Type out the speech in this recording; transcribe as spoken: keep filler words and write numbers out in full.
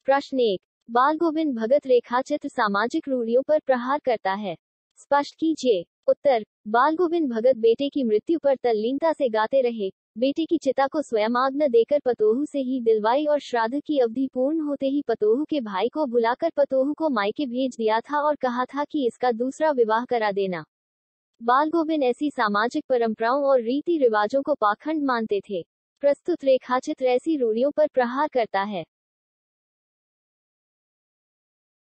प्रश्न एक। बाल गोविंद भगत रेखाचित्र सामाजिक रूढ़ियों पर प्रहार करता है, स्पष्ट कीजिए। उत्तर। बाल गोविंद भगत बेटे की मृत्यु पर तल्लीनता से गाते रहे, बेटे की चिता को स्वयं आग न देकर पतोहू से ही दिलवाई और श्राद्ध की अवधि पूर्ण होते ही पतोहू के भाई को बुलाकर पतोहू को मायके भेज दिया था और कहा था कि इसका दूसरा विवाह करा देना। बाल गोविंद ऐसी सामाजिक परंपराओं और रीति रिवाजों को पाखंड मानते थे। प्रस्तुत रेखाचित्र ऐसी रूढ़ियों पर प्रहार करता है।